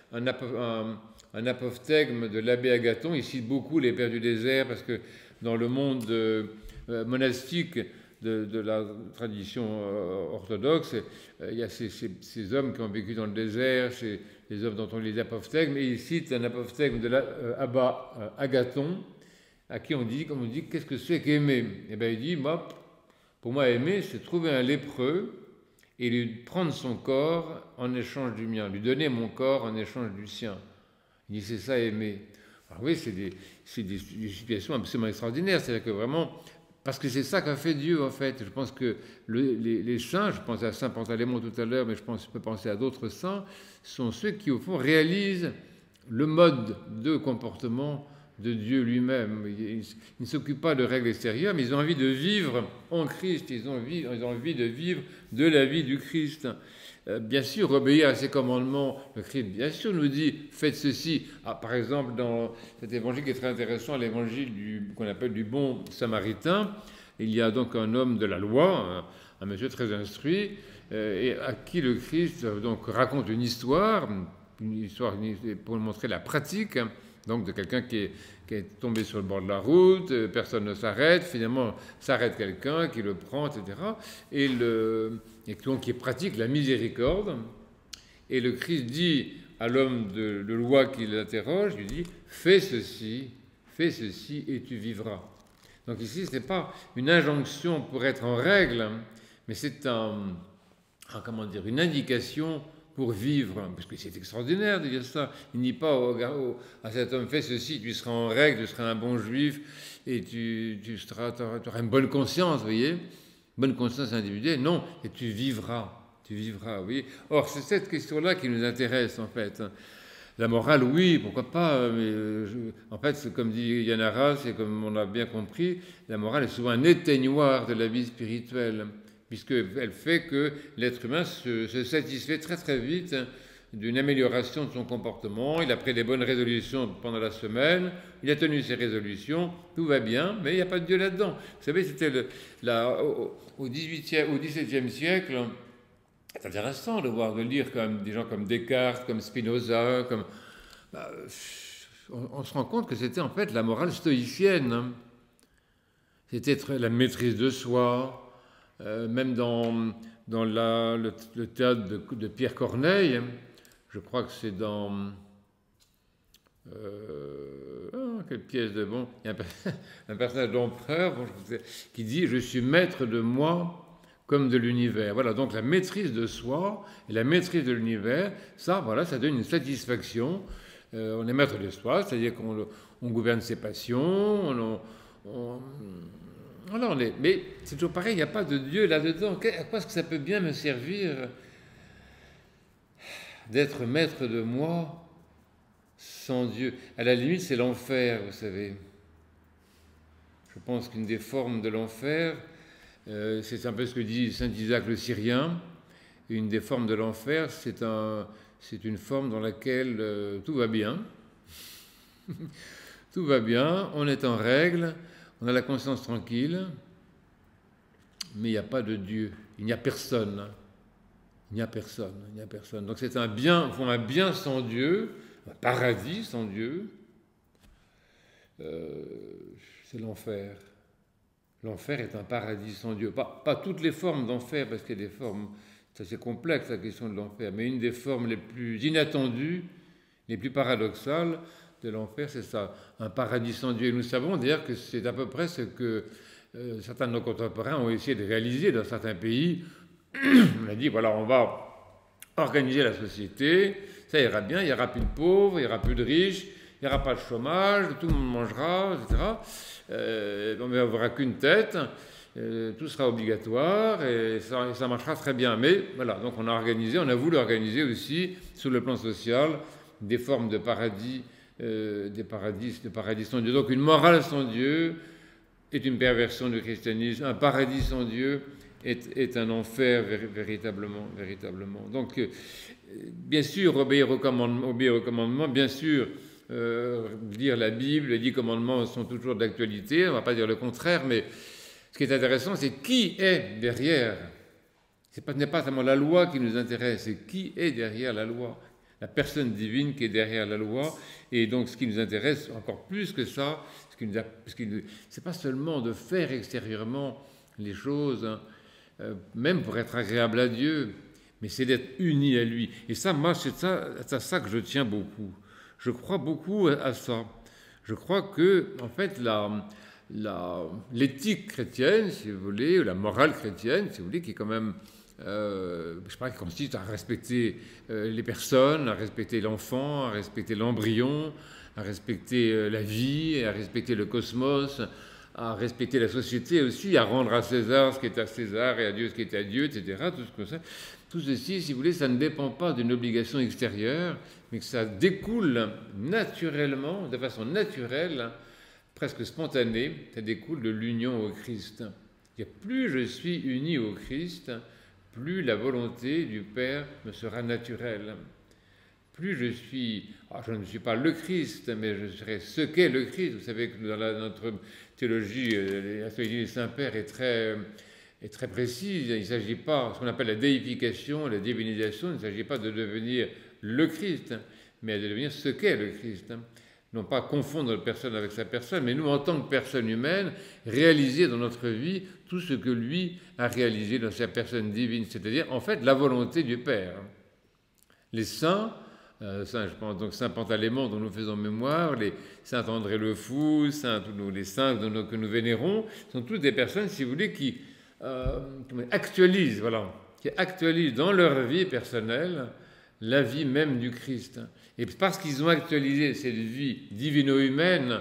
un apophthegme de l'abbé Agathon. Il cite beaucoup les pères du désert parce que dans le monde monastique de la tradition orthodoxe, il y a ces hommes qui ont vécu dans le désert, les hommes dont on lit les apophthegmes, et il cite un apophthegme de l'Abba Agathon, à qui on dit, comme on dit, qu'est-ce que c'est qu'aimer? Et bien il dit, moi, pour moi aimer, c'est trouver un lépreux et lui prendre son corps en échange du mien, lui donner mon corps en échange du sien. Il dit, c'est ça aimer. Alors oui, c'est des situations absolument extraordinaires, c'est-à-dire que vraiment, parce que c'est ça qu'a fait Dieu, en fait. Je pense que les saints, je pense à Saint Pantalémon tout à l'heure, mais je peux penser à d'autres saints, sont ceux qui, au fond, réalisent le mode de comportement de Dieu lui-même. Ils ne s'occupent pas de règles extérieures, mais ils ont envie de vivre en Christ, ils ont envie de vivre de la vie du Christ. Bien sûr, obéir à ses commandements, le Christ, bien sûr, nous dit, faites ceci. Ah, par exemple, dans cet évangile qui est très intéressant, l'évangile qu'on appelle du bon samaritain, il y a donc un homme de la loi, un monsieur très instruit, et à qui le Christ donc raconte une histoire pour montrer la pratique, donc de quelqu'un qui est tombé sur le bord de la route, personne ne s'arrête, finalement s'arrête quelqu'un qui le prend, etc. Et donc qui pratique la miséricorde. Et le Christ dit à l'homme de loi qui l'interroge, il lui dit « fais ceci et tu vivras ». Donc ici, ce n'est pas une injonction pour être en règle, mais c'est une indication pour vivre, parce que c'est extraordinaire de dire ça. Il ne dit pas à cet homme, fais ceci, tu seras en règle, tu seras un bon juif, et tu auras une bonne conscience, vous voyez, bonne conscience individuelle. Non, et tu vivras, vous voyez. Or, c'est cette question-là qui nous intéresse, en fait. La morale, oui, pourquoi pas, mais en fait, c'est comme dit Yann Arras, et comme on a bien compris, la morale est souvent un éteignoir de la vie spirituelle, puisqu'elle fait que l'être humain se satisfait très très vite d'une amélioration de son comportement. Il a pris des bonnes résolutions pendant la semaine, il a tenu ses résolutions, tout va bien, mais il n'y a pas de Dieu là-dedans. Vous savez, c'était au XVIIe siècle. C'est intéressant de lire comme des gens comme Descartes, comme Spinoza, on se rend compte que c'était en fait la morale stoïcienne. C'était la maîtrise de soi, même dans le théâtre de Pierre Corneille, je crois que c'est dans... quelle pièce de bon... Il y a un personnage d'empereur qui dit « Je suis maître de moi ». Comme de l'univers. Voilà, donc la maîtrise de soi et la maîtrise de l'univers, ça donne une satisfaction. On est maître de soi, c'est-à-dire qu'on gouverne ses passions, mais c'est toujours pareil, il n'y a pas de Dieu là-dedans. À quoi est-ce que ça peut bien me servir d'être maître de moi sans Dieu? À la limite, c'est l'enfer, vous savez. Je pense qu'une des formes de l'enfer, c'est un peu ce que dit saint Isaac le Syrien. Une des formes de l'enfer, c'est une forme dans laquelle tout va bien. Tout va bien, on est en règle, on a la conscience tranquille, mais il n'y a pas de Dieu, il n'y a personne. Il n'y a personne, il n'y a personne. Donc c'est un bien sans Dieu, un paradis sans Dieu, c'est l'enfer. L'enfer est un paradis sans Dieu. Pas toutes les formes d'enfer, parce qu'il y a des formes, c'est assez complexe la question de l'enfer, mais une des formes les plus inattendues, les plus paradoxales de l'enfer, c'est ça, un paradis sans Dieu. Et nous savons d'ailleurs que c'est à peu près ce que certains de nos contemporains ont essayé de réaliser dans certains pays. On a dit, voilà, on va organiser la société, ça ira bien, il n'y aura plus de pauvres, il n'y aura plus de riches, il n'y aura pas de chômage, tout le monde mangera, etc. On n'aura qu'une tête, tout sera obligatoire et ça marchera très bien. Mais voilà, donc on a voulu organiser aussi, sur le plan social, des formes de paradis, de paradis sans Dieu. Donc une morale sans Dieu est une perversion du christianisme, un paradis sans Dieu est un enfer véritablement. Donc, bien sûr, obéir au commandement, bien sûr, lire la Bible, les 10 commandements sont toujours d'actualité, on ne va pas dire le contraire, mais ce qui est intéressant, c'est qui est derrière. Ce n'est pas seulement la loi qui nous intéresse, c'est qui est derrière la loi, la personne divine qui est derrière la loi. Et donc, ce qui nous intéresse encore plus que ça, c'est pas seulement de faire extérieurement les choses, même pour être agréable à Dieu, mais c'est d'être uni à lui. Et ça, moi, c'est à ça que je tiens beaucoup. Je crois beaucoup à ça. Je crois que, en fait, l'éthique chrétienne, si vous voulez, ou la morale chrétienne, si vous voulez, qui est quand même, je crois, qui consiste à respecter les personnes, à respecter l'enfant, à respecter l'embryon, à respecter la vie, à respecter le cosmos, à respecter la société aussi, à rendre à César ce qui est à César et à Dieu ce qui est à Dieu, etc. Tout ceci, si vous voulez, ça ne dépend pas d'une obligation extérieure, mais que ça découle naturellement, de façon naturelle, presque spontanée, ça découle de l'union au Christ. Et plus je suis uni au Christ, plus la volonté du Père me sera naturelle. Plus je suis... je ne suis pas le Christ, mais je serai ce qu'est le Christ. Vous savez que dans notre théologie, la théologie des Saints-Pères est très précise. Il ne s'agit pas, ce qu'on appelle la déification, la divinisation, il ne s'agit pas de devenir le Christ, mais de devenir ce qu'est le Christ. Non pas confondre notre personne avec sa personne, mais nous, en tant que personne humaine, réaliser dans notre vie tout ce que lui a réalisé dans sa personne divine, c'est-à-dire, en fait, la volonté du Père. Les saints, je pense donc Saint Pantalémon dont nous faisons mémoire, les Saint André le Fou, les saints que nous vénérons, sont toutes des personnes, si vous voulez, qui actualisent dans leur vie personnelle la vie même du Christ. Et parce qu'ils ont actualisé cette vie divino-humaine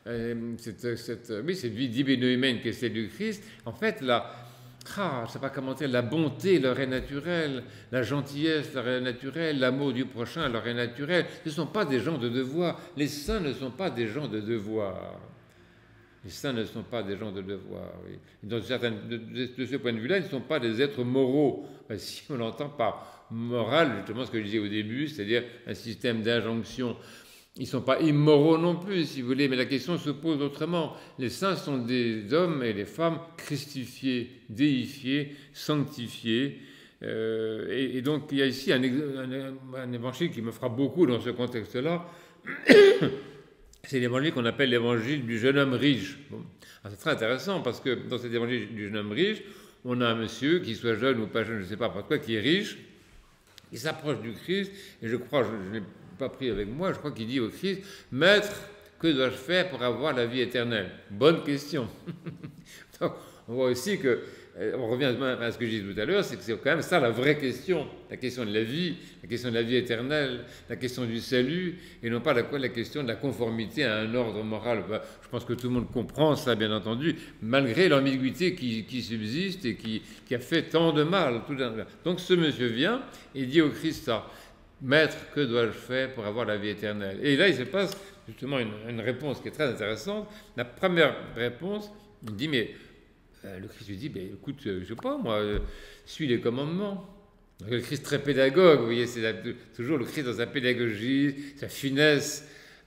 cette vie divino-humaine qui est celle du Christ, en fait, je ne sais pas comment dire, la bonté leur est naturelle, la gentillesse leur est naturelle, l'amour du prochain leur est naturel. Ce ne sont pas des gens de devoir. Les saints ne sont pas des gens de devoir. Les saints ne sont pas des gens de devoir. Oui. De ce point de vue-là, ils ne sont pas des êtres moraux. Si on l'entend par moral, justement ce que je disais au début, c'est-à-dire un système d'injonction. Ils ne sont pas immoraux non plus, si vous voulez, mais la question se pose autrement. Les saints sont des hommes et des femmes christifiés, déifiés, sanctifiés. Et donc, il y a ici un évangile qui me frappe beaucoup dans ce contexte-là. C'est l'évangile qu'on appelle l'évangile du jeune homme riche. Bon. C'est très intéressant parce que dans cet évangile du jeune homme riche, on a un monsieur, qui soit jeune ou pas jeune, je ne sais pas pourquoi, qui est riche, il s'approche du Christ, et je crois, je n'ai pas pris avec moi, je crois qu'il dit au Christ, « Maître, que dois-je faire pour avoir la vie éternelle ?» Bonne question. Donc, on voit aussi que, on revient à ce que je disais tout à l'heure, c'est que c'est quand même ça la vraie question, la question de la vie éternelle, la question du salut, et non pas la question de la conformité à un ordre moral. Je pense que tout le monde comprend ça, bien entendu, malgré l'ambiguïté qui subsiste et qui a fait tant de mal. Donc ce monsieur vient et dit au Christ ça, « Maître, que dois-je faire pour avoir la vie éternelle ?» Et là, il se passe justement une réponse qui est très intéressante. La première réponse, il dit, mais... le Christ lui dit, écoute, je ne sais pas, moi, suis les commandements. Donc, le Christ très pédagogue, vous voyez, c'est toujours le Christ dans sa pédagogie, sa finesse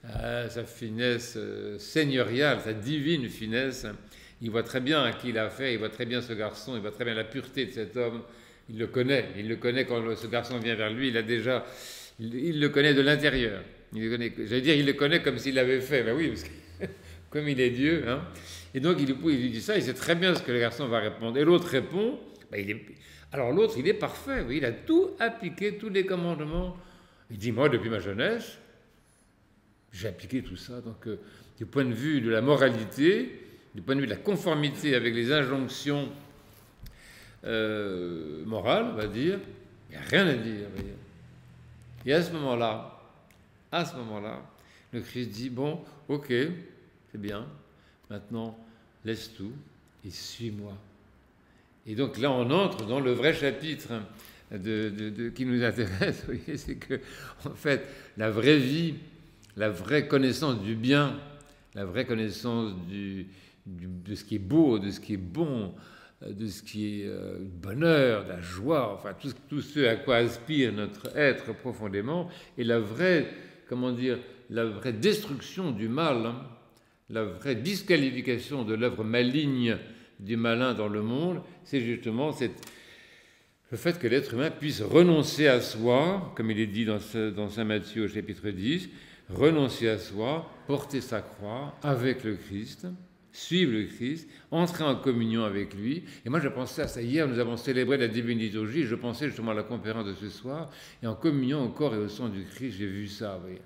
seigneuriale, sa divine finesse. Il voit très bien à qui il a fait, il voit très bien ce garçon, il voit très bien la pureté de cet homme. Il le connaît quand ce garçon vient vers lui, il le connaît de l'intérieur. J'allais dire, il le connaît comme s'il l'avait fait. Ben oui, parce que comme il est Dieu, hein. Et donc il lui dit ça, il sait très bien ce que le garçon va répondre. Et l'autre répond, alors l'autre il est parfait, oui, il a tout appliqué, tous les commandements. Il dit, moi depuis ma jeunesse, j'ai appliqué tout ça. Donc du point de vue de la moralité, du point de vue de la conformité avec les injonctions morales, on va dire, il n'y a rien à dire. Et à ce moment-là, le Christ dit, bon, ok, c'est bien, maintenant, laisse tout et suis-moi. Et donc là, on entre dans le vrai chapitre qui nous intéresse. Vous voyez, c'est que, en fait, la vraie vie, la vraie connaissance du bien, la vraie connaissance de ce qui est beau, de ce qui est bon, de ce qui est bonheur, de la joie, enfin, tout ce à quoi aspire notre être profondément, et la vraie, la vraie destruction du mal, hein, la vraie disqualification de l'œuvre maligne du malin dans le monde, c'est justement le fait que l'être humain puisse renoncer à soi, comme il est dit dans Saint Matthieu au chapitre 10, renoncer à soi, porter sa croix avec le Christ, suivre le Christ, entrer en communion avec lui. Et moi, je pensais à ça. Hier, nous avons célébré la divine liturgie, je pensais justement à la conférence de ce soir, et en communion au corps et au sang du Christ, j'ai vu ça, vous voyez.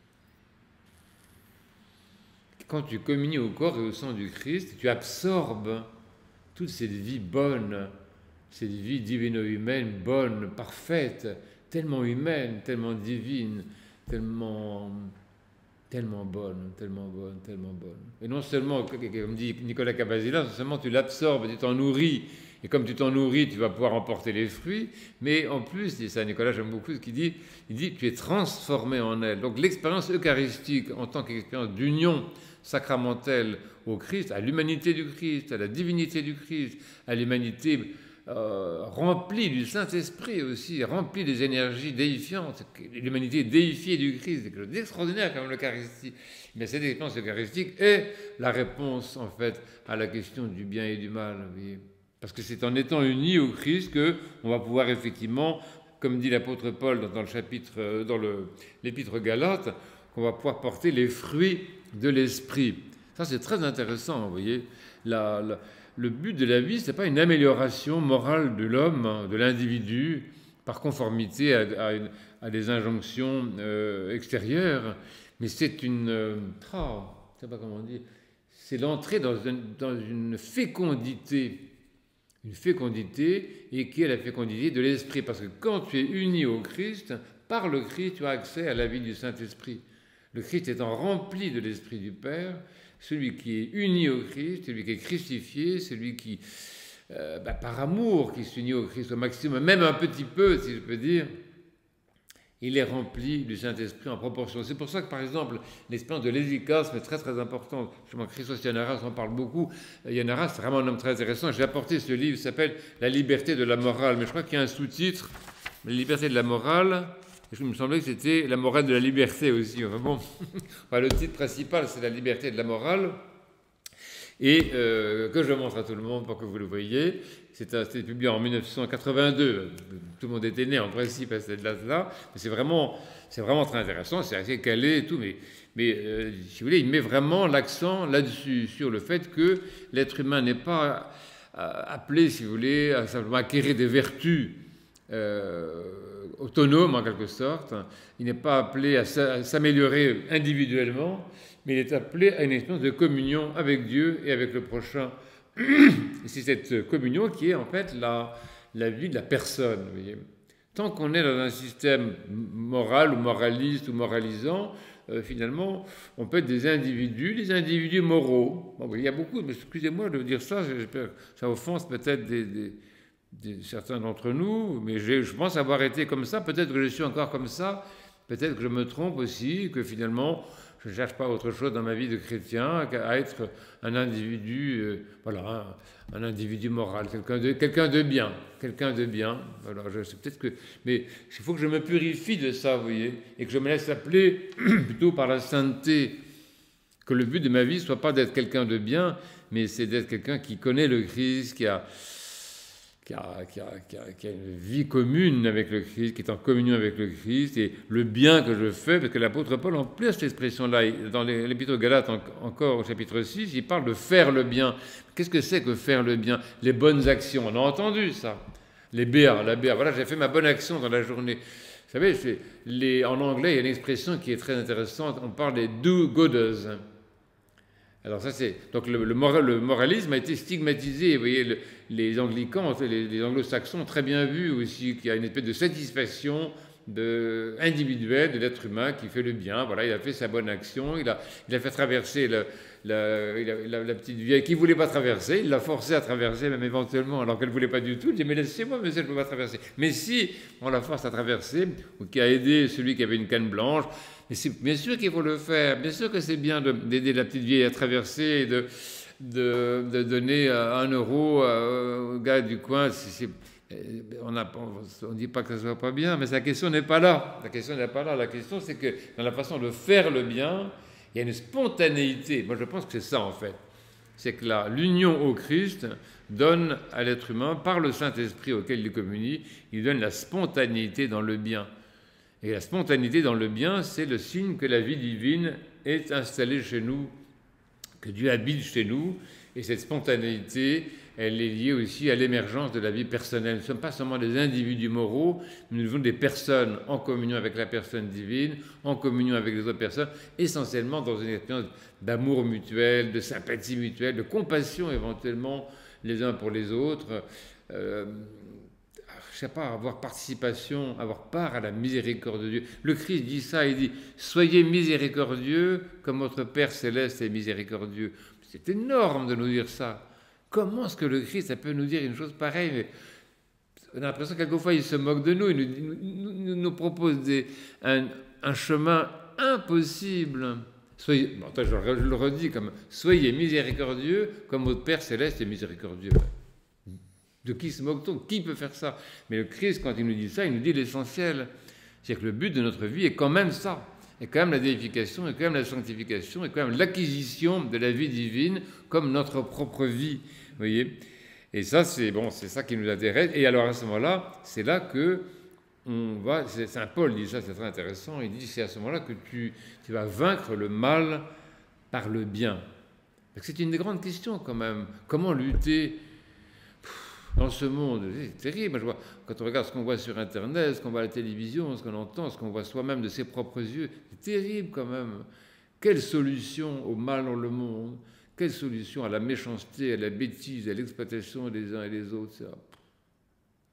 Quand tu communies au corps et au sang du Christ, tu absorbes toute cette vie bonne, cette vie divino-humaine bonne, parfaite, tellement humaine, tellement divine, tellement bonne. Et non seulement, comme dit Nicolas Cabazilla, non seulement tu l'absorbes, tu t'en nourris, et comme tu t'en nourris, tu vas pouvoir emporter les fruits, mais en plus, dit ça Nicolas, j'aime beaucoup ce qu'il dit, il dit tu es transformé en elle. Donc l'expérience eucharistique en tant qu'expérience d'union sacramentelle au Christ, à l'humanité du Christ, à la divinité du Christ, à l'humanité remplie du Saint-Esprit aussi, remplie des énergies déifiantes, l'humanité déifiée du Christ, c'est quelque chose d'extraordinaire comme l'Eucharistie. Mais cette expérience eucharistique est la réponse en fait à la question du bien et du mal. Oui. Parce que c'est en étant unis au Christ qu'on va pouvoir effectivement, comme dit l'apôtre Paul dans l'épître Galates, qu'on va pouvoir porter les fruits de l'esprit. Ça, c'est très intéressant, vous voyez. Le but de la vie, ce n'est pas une amélioration morale de l'homme, de l'individu, par conformité à des injonctions extérieures, mais c'est je ne sais pas comment dire, c'est l'entrée dans une fécondité et qui est la fécondité de l'esprit. Parce que quand tu es uni au Christ, par le Christ, tu as accès à la vie du Saint-Esprit. Le Christ étant rempli de l'Esprit du Père, celui qui est uni au Christ, celui qui est crucifié, celui qui, par amour, qui s'unit au Christ au maximum, même un petit peu, si je peux dire, il est rempli du Saint-Esprit en proportion. C'est pour ça que, par exemple, l'expérience de l'hésychasme est très très importante. Justement, Christos Yannaras en parle beaucoup. Yannaras, c'est vraiment un homme très intéressant. J'ai apporté ce livre qui s'appelle La liberté de la morale, mais je crois qu'il y a un sous-titre, La liberté de la morale. Et il me semblait que c'était La morale de la liberté aussi. Enfin, bon, enfin, le titre principal, c'est La liberté de la morale. Et que je montre à tout le monde pour que vous le voyez. C'était publié en 1982. Tout le monde était né en principe à cette date-là. Mais c'est vraiment très intéressant. C'est assez calé et tout. Mais si vous voulez, il met vraiment l'accent là-dessus, sur le fait que l'être humain n'est pas appelé, si vous voulez, à simplement acquérir des vertus autonomes en quelque sorte. Il n'est pas appelé à s'améliorer individuellement, mais il est appelé à une expérience de communion avec Dieu et avec le prochain. C'est cette communion qui est en fait la vie de la personne. Vous voyez. Tant qu'on est dans un système moral ou moraliste ou moralisant, finalement, on peut être des individus moraux. Bon, il y a beaucoup, mais excusez-moi de dire ça, j'espère que ça offense peut-être certains d'entre nous, mais je pense avoir été comme ça, peut-être que je suis encore comme ça, peut-être que je me trompe aussi, que finalement, je ne cherche pas autre chose dans ma vie de chrétien qu'à être un individu, voilà, un individu moral, quelqu'un de bien. Voilà, peut-être que, mais il faut que je me purifie de ça, vous voyez, et que je me laisse appeler plutôt par la sainteté. Que le but de ma vie soit pas d'être quelqu'un de bien, mais c'est d'être quelqu'un qui connaît le Christ, qui a une vie commune avec le Christ, qui est en communion avec le Christ, et le bien que je fais, parce que l'apôtre Paul emploie cette expression-là, dans l'Épître aux Galates, encore au chapitre 6, il parle de faire le bien. Qu'est-ce que c'est que faire le bien? Les bonnes actions, on a entendu ça. La BR, voilà, j'ai fait ma bonne action dans la journée. Vous savez, en anglais, il y a une expression qui est très intéressante, on parle des do-gooders. Alors ça c'est donc le moralisme a été stigmatisé. Vous voyez, les anglicans, les anglo-saxons ont très bien vu aussi qu'il y a une espèce de satisfaction individuelle de l'être humain qui fait le bien. Voilà, il a fait sa bonne action, il a fait traverser la petite vieille qui ne voulait pas traverser, il l'a forcée à traverser même éventuellement alors qu'elle ne voulait pas du tout. Il dit mais laissez-moi, monsieur, je ne peux pas traverser. Mais si on la force à traverser, ou qui a aidé celui qui avait une canne blanche, mais c'est bien sûr qu'il faut le faire, bien sûr que c'est bien d'aider la petite vieille à traverser et de donner 1 euro au gars du coin. On ne dit pas que ça ne soit pas bien, mais la question n'est pas là. La question n'est pas là. La question, c'est que dans la façon de faire le bien, il y a une spontanéité. Moi, je pense que c'est ça, en fait. C'est que l'union au Christ donne à l'être humain, par le Saint-Esprit auquel il communie, il donne la spontanéité dans le bien. Et la spontanéité dans le bien, c'est le signe que la vie divine est installée chez nous, que Dieu habite chez nous. Et cette spontanéité, elle est liée aussi à l'émergence de la vie personnelle. Nous ne sommes pas seulement des individus moraux, nous sommes des personnes en communion avec la personne divine, en communion avec les autres personnes, essentiellement dans une expérience d'amour mutuel, de sympathie mutuelle, de compassion éventuellement les uns pour les autres. Je ne sais pas, avoir participation, avoir part à la miséricorde de Dieu. Le Christ dit ça, il dit « Soyez miséricordieux comme votre Père céleste est miséricordieux ». C'est énorme de nous dire ça. Comment est-ce que le Christ peut nous dire une chose pareille? Mais on a l'impression que quelquefois il se moque de nous, il nous propose un chemin impossible. Je le redis comme « Soyez miséricordieux comme votre Père céleste est miséricordieux ». De qui se moque-t-on? Qui peut faire ça? Mais le Christ, quand il nous dit ça, il nous dit l'essentiel. C'est-à-dire que le but de notre vie est quand même ça. Et quand même la déification, et quand même la sanctification, et quand même l'acquisition de la vie divine comme notre propre vie. Vous voyez? Et ça, c'est ça qui nous intéresse. Et alors à ce moment-là, c'est là que Saint Paul dit ça, c'est très intéressant. Il dit c'est à ce moment-là que tu vas vaincre le mal par le bien. C'est une des grandes questions quand même. Comment lutter dans ce monde? C'est terrible. Je vois, quand on regarde ce qu'on voit sur Internet, ce qu'on voit à la télévision, ce qu'on entend, ce qu'on voit soi-même de ses propres yeux, c'est terrible quand même. Quelle solution au mal dans le monde? Quelle solution à la méchanceté, à la bêtise, à l'exploitation des uns et des autres?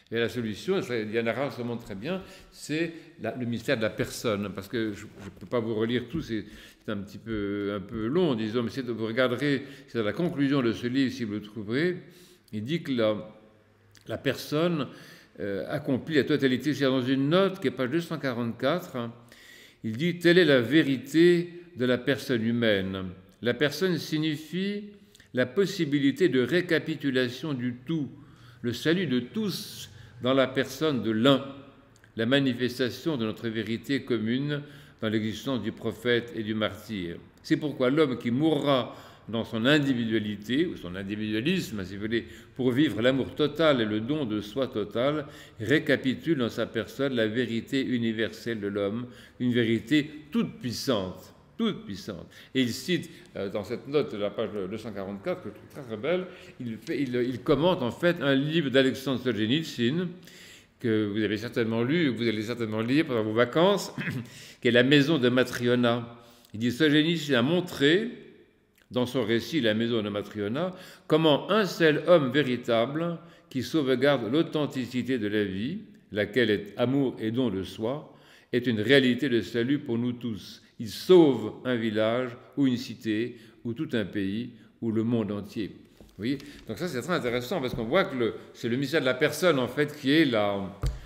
Et la solution, Diana Rall se montre très bien, c'est le mystère de la personne. Parce que je ne peux pas vous relire tout, c'est un peu long, disons, mais vous regarderez, c'est à la conclusion de ce livre, si vous le trouverez, il dit que la personne accomplit la totalité. C'est dans une note qui est page 244, hein, il dit « Telle est la vérité de la personne humaine. La personne signifie la possibilité de récapitulation du tout, le salut de tous dans la personne de l'un, la manifestation de notre vérité commune dans l'existence du prophète et du martyr. C'est pourquoi l'homme qui mourra dans son individualité, ou son individualisme, si vous voulez, pour vivre l'amour total et le don de soi total, récapitule dans sa personne la vérité universelle de l'homme, une vérité toute puissante. Toute puissante. Et il cite, dans cette note de la page 244, que je trouve très, très belle, il commente en fait un livre d'Alexandre Solzhenitsyn, que vous avez certainement lu, que vous allez certainement lire pendant vos vacances, qui est La maison de Matriona. Il dit, Solzhenitsyn a montré, dans son récit La maison de Matriona, comment un seul homme véritable, qui sauvegarde l'authenticité de la vie, laquelle est amour et don de soi, est une réalité de salut pour nous tous. Il sauve un village ou une cité ou tout un pays ou le monde entier. Vous voyez ? Donc ça, c'est très intéressant parce qu'on voit que c'est le mystère de la personne, en fait, qui est la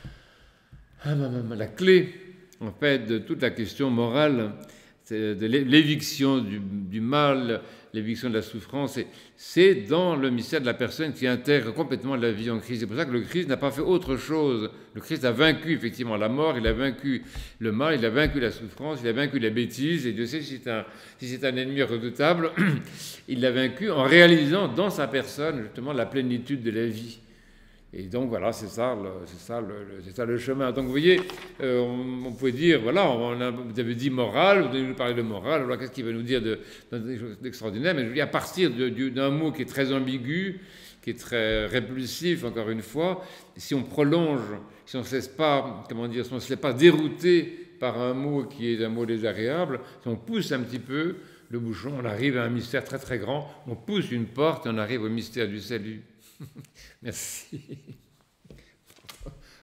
clé, en fait, de toute la question morale, de l'éviction du mal, l'éviction de la souffrance. C'est dans le mystère de la personne qui intègre complètement la vie en Christ. C'est pour ça que le Christ n'a pas fait autre chose. Le Christ a vaincu effectivement la mort, il a vaincu le mal, il a vaincu la souffrance, il a vaincu la bêtise. Et Dieu sait si c'est un ennemi redoutable, il l'a vaincu en réalisant dans sa personne justement la plénitude de la vie. Et donc voilà, c'est ça le chemin. Donc vous voyez, on peut dire, voilà, vous avez dit morale, vous avez nous parler de morale, alors qu'est-ce qu'il va nous dire d'extraordinaire? Mais je dis, à partir d'un mot qui est très ambigu, qui est très répulsif, encore une fois, si on prolonge, si on ne se laisse pas, si on ne se laisse pas dérouter par un mot qui est un mot désagréable, si on pousse un petit peu le bouchon, on arrive à un mystère très très grand, on pousse une porte et on arrive au mystère du salut. Merci.